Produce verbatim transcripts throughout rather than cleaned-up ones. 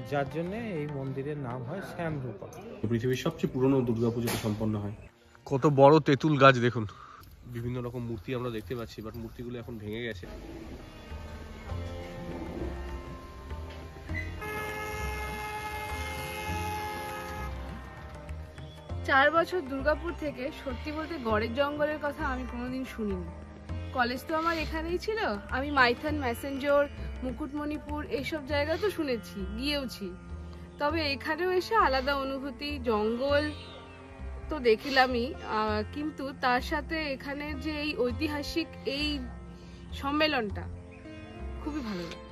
যার জন্য এই মন্দিরের নাম হয় শ্যামরূপা। পৃথিবীর সবচেয়ে পুরনো দুর্গাপুজোটা সম্পন্ন হয়। কত বড় তেঁতুল গাছ দেখুন, বিভিন্ন রকম মূর্তি আমরা দেখতে পাচ্ছি, বাট মূর্তিগুলো এখন ভেঙে গেছে। চার বছর দুর্গাপুর থেকে সত্যি বলতে গড়ের জঙ্গলের কথা আমি কোনোদিন শুনিনি। কলেজ তো আমার এখানেই ছিল, আমি মাইথন, ম্যাসেঞ্জর, মুকুটমণিপুর এইসব জায়গা তো শুনেছি, গিয়েওছি, তবে এখানেও এসে আলাদা অনুভূতি। জঙ্গল তো দেখিলামই, কিন্তু তার সাথে এখানে যে এই ঐতিহাসিক এই সম্মেলনটা খুবই ভালো লাগে।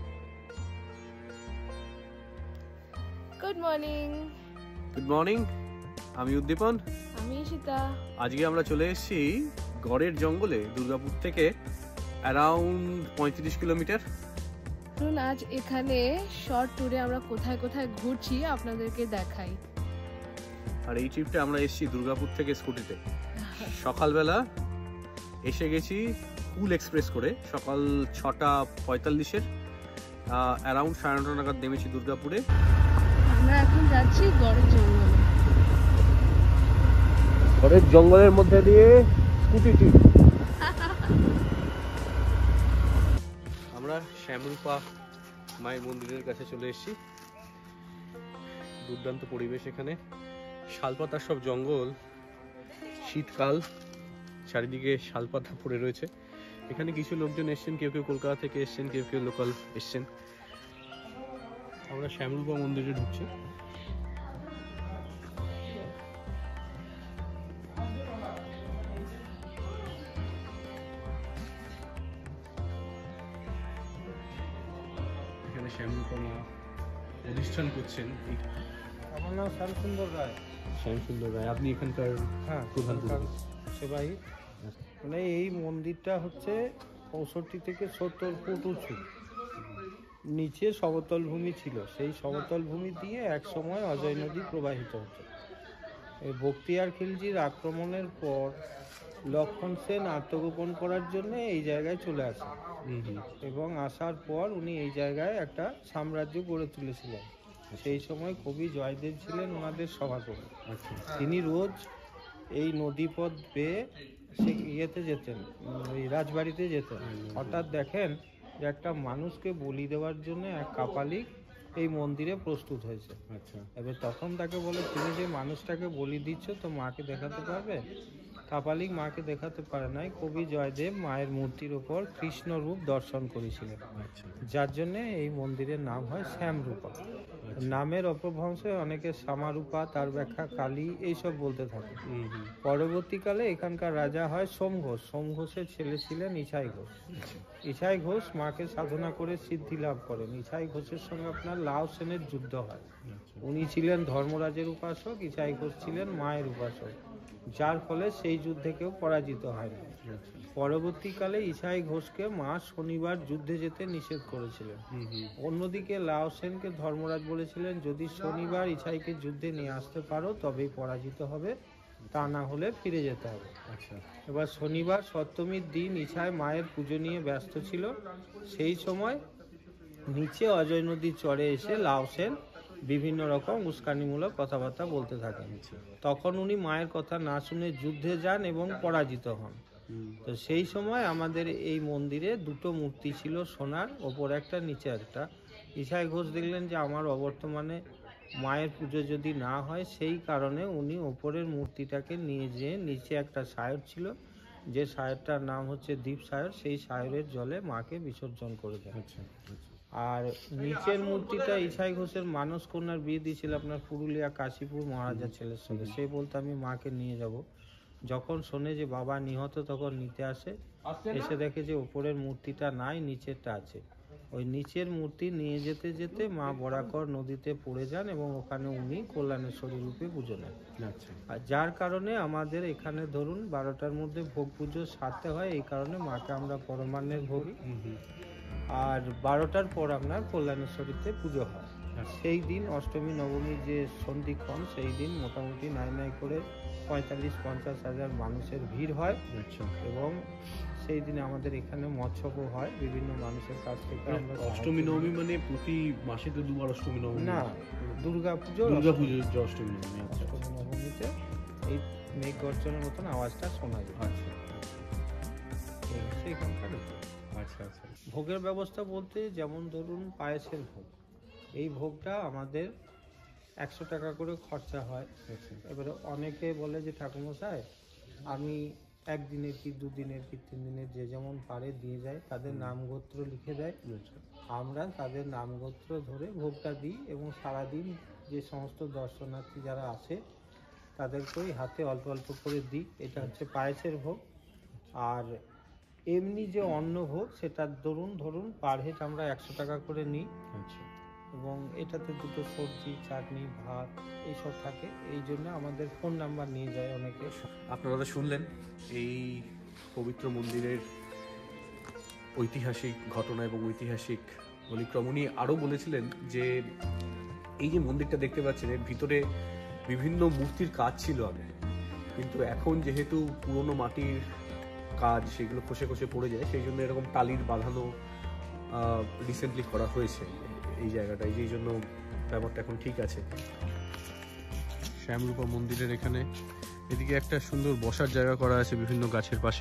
Good morning. গুড মর্নিং, আমি উদ্দীপন। আমি ঈশিতা। আজকে আমরা চলে এসেছি গড়ের জঙ্গলে, দুর্গাপুর থেকে অ্যারাউন্ড পঁয়ত্রিশ কিলোমিটার। আজ এখানে শর্ট ট্যুরে আমরা কোথায় কোথায় ঘুরছি আপনাদেরকে দেখাই। আর এই ট্রিপটা আমরা এসেছি দুর্গাপুর থেকে স্কুটিতে। সকালবেলা এসে গেছি কুল এক্সপ্রেস করে, সকাল ছটা পঁয়তাল্লিশের, অ্যারাউন্ড সাড়ে নটা নাগাদ নেমেছি দুর্গাপুরে। আমরা এখন যাচ্ছি গড়ের জঙ্গলে। গড়ের জঙ্গলের মধ্যে দিয়ে স্কুটি ট্রিপ। আমরা শ্যামরূপা মায়ের মন্দিরের কাছে চলে এসেছি। দুর্দান্ত পরিবেশ এখানে, শালপাতার সব জঙ্গল, শীতকাল, চারিদিকে শালপাতা পড়ে রয়েছে। এখানে কিছু লোকজন এসছেন, কেউ কেউ কলকাতা থেকে এসছেন, কেউ কেউ লোকাল এসছেন। আমরা শ্যামরূপা মন্দিরে ঢুকছি। এখানে শ্যামরূপা মা প্রতিষ্ঠান করছেন। আমার নাম শ্যামসুন্দর রায়। শ্যামসুন্দর রায়, আপনি এখানকার হ্যাঁ প্রধান সেবাই। মানে এই মন্দিরটা হচ্ছে পঁয়ষট্টি থেকে সত্তর ফুট উঁচু, নিচে সমতল ভূমি ছিল। সেই সমতল ভূমি দিয়ে এক সময় অজয় নদী প্রবাহিত হতো। এই বখতিয়ার খিলজির আক্রমণের পর লক্ষণ সেন আত্মগোপন করার জন্য এই জায়গায় চলে আসেন, এবং আসার পর উনি এই জায়গায় একটা সাম্রাজ্য গড়ে তুলেছিলেন। সেই সময় কবি জয়দেব ছিলেন ওনাদের সভাকবি। তিনি রোজ এই নদীপথ বেয়ে সে ইয়েতে যেতেন, ওই রাজবাড়িতে যেতেন। হঠাৎ দেখেন যে একটা মানুষকে বলি দেওয়ার জন্য এক কাপালিক এই মন্দিরে প্রস্তুত হয়েছে। আচ্ছা, এবার তখন তাকে বলে, তুমি যে মানুষটাকে বলি দিচ্ছ তো মাকে দেখাতে পারবে? কাপালিক মাকে দেখাতে পারে নাই। কবি জয়দেব মায়ের মূর্তির ওপর কৃষ্ণ রূপ দর্শন করেছিলেন, যার জন্য এই মন্দিরের নাম হয় শ্যামরূপা। নামের অপভ্রংশে অনেকে শ্যামারূপা, তার ব্যাখ্যা কালী, এইসব বলতে থাকে। পরবর্তীকালে এখানকার রাজা হয় সোম ঘোষ। সোম ঘোষের ছেলে ছিলেন ইছাই ঘোষ। ইছাই ঘোষ মাকে সাধনা করে সিদ্ধি লাভ করেন। ইছাই ঘোষের সঙ্গে আপনার লাও সেনের যুদ্ধ হয়। উনি ছিলেন ধর্মরাজের উপাসক, ইছাই ঘোষ ছিলেন মায়ের উপাসক, যার ফলে সেই যুদ্ধে কেউ পরাজিত হয়নি। পরবর্তীকালে ইছাই ঘোষকে মা শনিবার যুদ্ধে যেতে নিষেধ করেছিলেন। অন্যদিকে লাও সেনকে ধর্মরাজ বলেছিলেন, যদি শনিবার ইছাইকে যুদ্ধে নিয়ে আসতে পারো তবেই পরাজিত হবে, তা না হলে ফিরে যেতে হবে। এবার শনিবার সপ্তমীর দিন ইছাই মায়ের পুজো নিয়ে ব্যস্ত ছিল। সেই সময় নিচে অজয় নদীর চরে এসে লাও সেন বিভিন্ন রকম উস্কানিমূলক কথাবার্তা বলতে থাকেন। তখন উনি মায়ের কথা না শুনে যুদ্ধে যান এবং পরাজিত হন। তো সেই সময় আমাদের এই মন্দিরে দুটো মূর্তি ছিল সোনার, ওপর একটা নিচে একটা। ইছাই ঘোষ দেখলেন যে আমার অবর্তমানে মায়ের পুজো যদি না হয়, সেই কারণে উনি ওপরের মূর্তিটাকে নিয়ে যেয়ে নিচে একটা সায়র ছিল, যে সায়রটার নাম হচ্ছে দ্বীপ সায়র, সেই সায়রের জলে মাকে বিসর্জন করে দেন। আর নিচের মূর্তিটা ইছাই ঘোষের মানস কন্যার বিয়ে দিয়েছিল আপনার পুরুলিয়া কাশীপুর মহারাজার ছেলের সঙ্গে। সে বলতে আমি মাকে নিয়ে যাব। যখন শোনে যে বাবা নিহত, তখন নিতে আসে। এসে দেখে যে উপরের মূর্তিটা নাই, নিচেরটা আছে। ওই নিচের মূর্তি নিয়ে যেতে যেতে মা বরাকর নদীতে পড়ে যান এবং ওখানে উনি কল্যাণেশ্বরী রূপে পুজো নেন। আর যার কারণে আমাদের এখানে ধরুন বারোটার মধ্যে ভোগ পুজো সারতে হয়। এই কারণে মাকে আমরা পরমান্নের ভোগী। আর বারোটার পর আপনার কল্যাণেশ্বরীতে পুজো হয়। সেই দিন অষ্টমী নবমী যে সন্ধিক্ষণ, সেই দিন মোটামুটি নাই নাই করে পঁয়তাল্লিশ পঞ্চাশ হাজার মানুষের ভিড় হয়। এবং সেই দিনে আমাদের এখানে মৎস্যও হয়, বিভিন্ন মানুষের কাছ থেকে আমরা অষ্টমী নবমী মানে প্রতি মাসে তো দুবার অষ্টমী নবমী না, দুর্গা পুজো দুর্গা পুজোর যে অষ্টমী নবমী। আচ্ছা, অষ্টমী নবমীতে এই মেঘ গর্জনের মতন আওয়াজটা শোনা যায়। আচ্ছা এখানকার আচ্ছা আচ্ছা ভোগের ব্যবস্থা বলতে যেমন ধরুন পায়েসের ভোগ, এই ভোগটা আমাদের একশো টাকা করে খরচা হয়। এবারে অনেকে বলে যে ঠাকুরমশাই আমি একদিনের কি দুদিনের কি তিন দিনের যে যেমন পারে দিয়ে যায়, তাদের নাম গোত্র লিখে দেয়, আমরা তাদের নাম গোত্র ধরে ভোগটা দিই এবং সারাদিন যে সমস্ত দর্শনার্থী যারা আসে তাদেরকেই হাতে অল্প অল্প করে দিই। এটা হচ্ছে পায়েসের ভোগ। আর এমনি যে অন্ন ভোগ সেটার ধরুন ধরুন পার হেড আমরা একশো টাকা করে নিই। আচ্ছা, এবং এটাতে দুটো সবজি, চাটনি, ভাত এইসব থাকে, এই জন্য আমাদের ফোন নাম্বার নিয়ে যায় অনেকে। আপনারা তো শুনলেন এই পবিত্র মন্দিরের ঐতিহাসিক ঘটনা এবং ঐতিহাসিক পরিক্রম। উনি আরও বলেছিলেন যে এই যে মন্দিরটা দেখতে পাচ্ছেন এর ভিতরে বিভিন্ন মূর্তির কাজ ছিল আগে, কিন্তু এখন যেহেতু পুরনো মাটির কাজ সেগুলো খসে খসে পড়ে যায়, সেই জন্য এরকম টালির বাঁধানো রিসেন্টলি করা হয়েছে এই জায়গাটায়, যেই জন্য ব্যাপারটা এখন ঠিক আছে। শ্যামরূপা মন্দিরের এখানে এদিকে একটা সুন্দর বসার জায়গা করা আছে বিভিন্ন গাছের পাশে।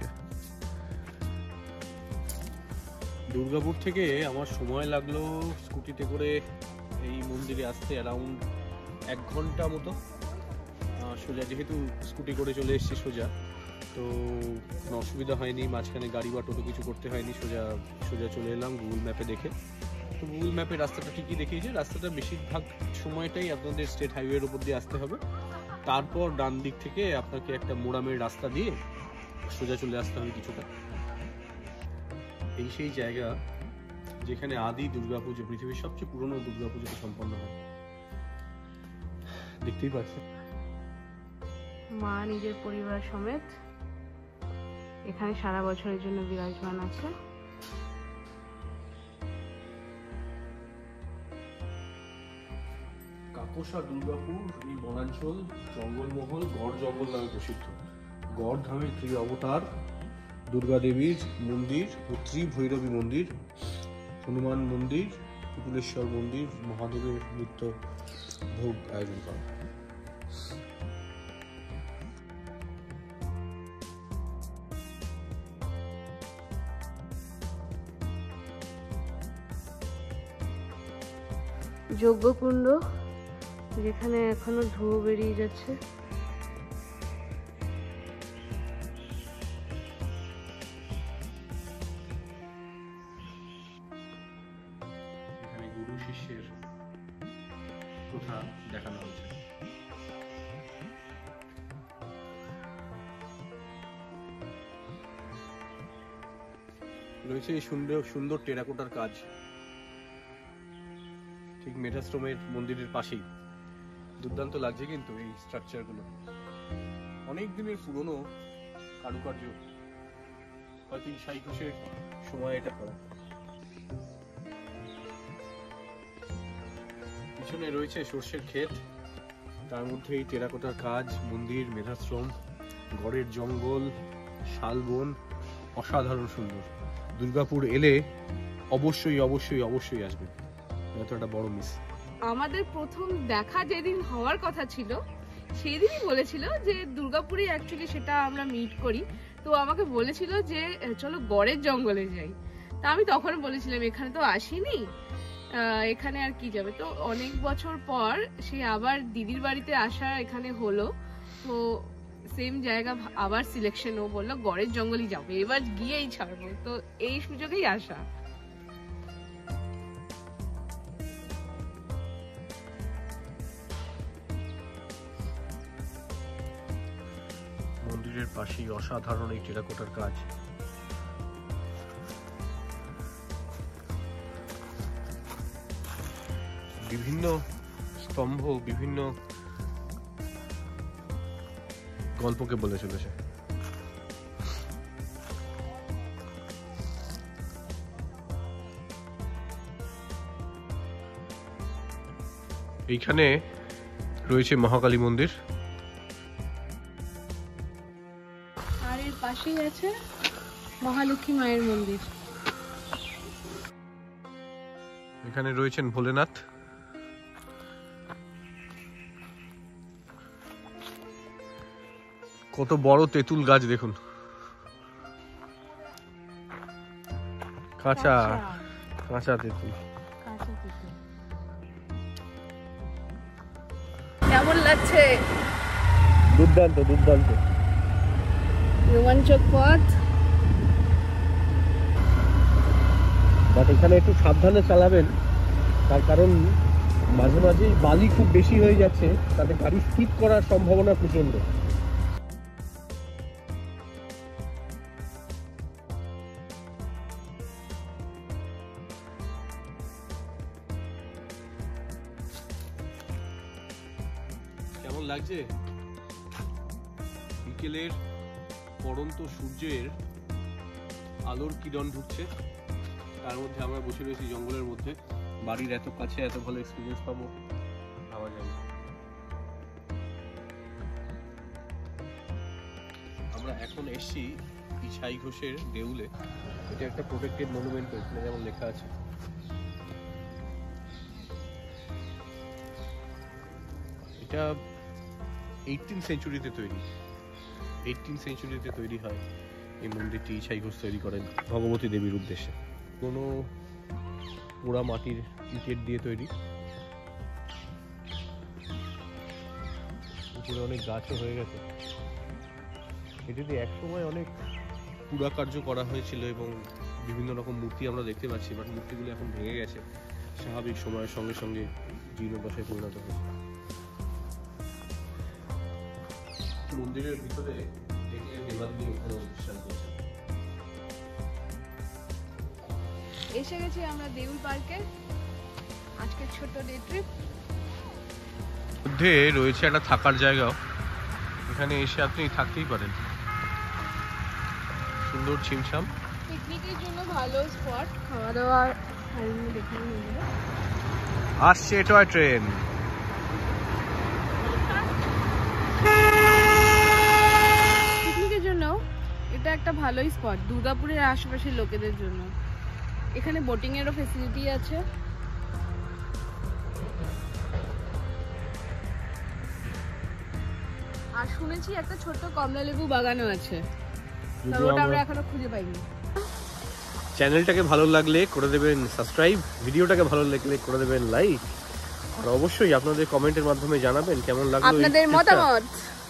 দুর্গাপুর থেকে আমার সময় লাগলো স্কুটিতে করে এই মন্দিরে আসতে অ্যারাউন্ড এক ঘন্টা মতো সোজা, যেহেতু স্কুটি করে চলে এসেছি সোজা, তো কোনো অসুবিধা হয়নি, মাঝখানে গাড়ি বা টোটো কিছু করতে হয়নি, সোজা সোজা চলে এলাম গুগল ম্যাপে দেখে। তো গুগল ম্যাপে রাস্তাটা ঠিকই দেখিয়েছে, রাস্তাটা বেশিরভাগ সময়টাই আপনাদের স্টেট হাইওয়ের উপর দিয়ে আসতে হবে, তারপর ডান দিক থেকে আপনাকে একটা মোড়ামের রাস্তা দিয়ে সোজা চলে আসতে হবে কিছুটা। এই সেই জায়গা যেখানে আদি দুর্গাপুজো, পৃথিবীর সবচেয়ে পুরনো দুর্গাপুজো সম্পন্ন হয়, দেখতেই পাচ্ছেন। মা নিজের পরিবার সমেত এখানে সারা বছরের জন্য বিরাজমান আছে। কাকসা দুর্গাপুর এই বনাঞ্চল জঙ্গলমহল গড় জঙ্গল নামে প্রসিদ্ধ। গড় ধামের ত্রি অবতার, দুর্গা দেবীর মন্দির ও ত্রিভৈরবী মন্দির, হনুমান মন্দির, কুকুলেশ্বর মন্দির, মহাদেবের নিত্য ভোগ আয়োজন করা। যজ্ঞকুণ্ড, যেখানে এখনো ধোঁয়া বেরিয়ে যাচ্ছে। এখানে গুরু শিষ্যের কথা দেখানো হয়েছে। রয়েছে এই সুন্দর সুন্দর টেরাকোটার কাজ, ঠিক মেটাশ্রমের মন্দিরের পাশেই। দুর্দান্ত লাগছে কিন্তু এই স্ট্রাকচারগুলো, অনেক দিনের পুরনো কারুকার্য, হয়তো ঈশাই ঘোষের সময় এটা করা। পিছনে রয়েছে সর্ষের ক্ষেত, তার মধ্যে এই টেরাকোটার কাজ, মন্দির, মেধাশ্রম, গড়ের জঙ্গল, শালবন, অসাধারণ সুন্দর। দুর্গাপুর এলে অবশ্যই অবশ্যই অবশ্যই আসবেন, এত একটা বড় মিস। আমাদের প্রথম দেখা যেদিন হওয়ার কথা ছিল সেই দিনই বলেছিল যে দুর্গাপুরে অ্যাকচুয়ালি সেটা আমরা মিট করি, তো আমাকে বলেছিল যে চলো গড়ের জঙ্গলে যাই। তা আমি তখন বলেছিলাম এখানে তো আসিনি, এখানে আর কি যাবে। তো অনেক বছর পর সে আবার দিদির বাড়িতে আসা এখানে হলো, তো সেম জায়গা আবার সিলেকশন, ও বললো গড়ের জঙ্গলই যাবে, এবার গিয়েই ছাড়বো, তো এই সুযোগেই আসা। মন্দিরের পাশেই অসাধারণ এই টেরাকোটার কাজ। বিভিন্ন স্তম্ভ বিভিন্ন গল্পকে বলে চলেছে। এইখানে রয়েছে মহাকালী মন্দির, আর এর পাশেই আছে মহালক্ষ্মী মায়ের মন্দির। এখানে রয়েছেন ভোলেনাথ। কত বড় তেঁতুল গাছ দেখুন, কাঁচা কাঁচা তেঁতুল। কেমন লাগছে? দুর্দান্ত দুর্দান্ত, রোমাঞ্চক পথ। বাট এখানে একটু সাবধানে চালাবেন, তার কারণ মাঝে মাঝেই বালি খুব বেশি হয়ে যাচ্ছে, তাতে গাড়ি স্কিপ করার সম্ভাবনা প্রচন্ড। কেমন লাগছে? বিকেলের পড়ন্ত সূর্যের আলোর কিরণ ঢুকছে, তার মধ্যে আমরা বসে রয়েছি জঙ্গলের মধ্যে। বাড়ির এত কাছে এত ভালো এক্সপিরিয়েন্স পাবো ভাবা যায় না। আমরা এখন এসছি ছাই ঘোষের দেউলে। এটা একটা প্রোটেক্টেড মনুমেন্ট, এখানে যেমন লেখা আছে। এটা এইটিন সেঞ্চুরিতে তৈরি, এইটিন সেঞ্চুরিতে তৈরি হয় এই মন্দিরটি। ছাই ঘোষ তৈরি করেন ভগবতী দেবীর উদ্দেশ্যে। কোনো পোড়া মাটির ইটের দিয়ে তৈরি। উপরে অনেক গাছও হয়ে গেছে। এটিতে একসময় অনেক পুরা কার্য করা হয়েছিল এবং বিভিন্ন রকম মূর্তি আমরা দেখতে পাচ্ছি, বাট মূর্তিগুলো এখন ভেঙে গেছে, স্বাভাবিক সময়ের সঙ্গে সঙ্গে জীর্ণদশায় পরিণত হয়েছে। মন্দিরের ভিতরে দেখলে দেবাদেবী ওখানে অনুষ্ঠান করছে। এসে গেছি আমরা দেউল পার্কে। আজকের ছোট ডে ট্রিপ। মধ্যে রয়েছে একটা থাকার জায়গাও, এখানে এসে আপনি থাকতেই পারেন। সুন্দর ছিমছাম, পিকনিকের জন্য ভালো স্পট। খাওয়া দাওয়ার দেখে নিয়ে আসছে টয় ট্রেন। পিকনিকের জন্য এটা একটা ভালোই স্পট দুর্গাপুরের আশেপাশের লোকেদের জন্য। এখানে বোটিং এরও ফেসিলিটি আছে। আর শুনেছি একটা ছোট্ট কমলা লেবু বাগানও আছে, তবে ওটা আমরা এখনো খুঁজে পাইনি। চ্যানেলটাকে ভালো লাগলে করে দেবেন সাবস্ক্রাইব, ভিডিওটাকে ভালো লাগলে করে দেবেন লাইক, আর অবশ্যই আপনাদের কমেন্টের মাধ্যমে জানাবেন কেমন লাগলো আপনাদের মতামত।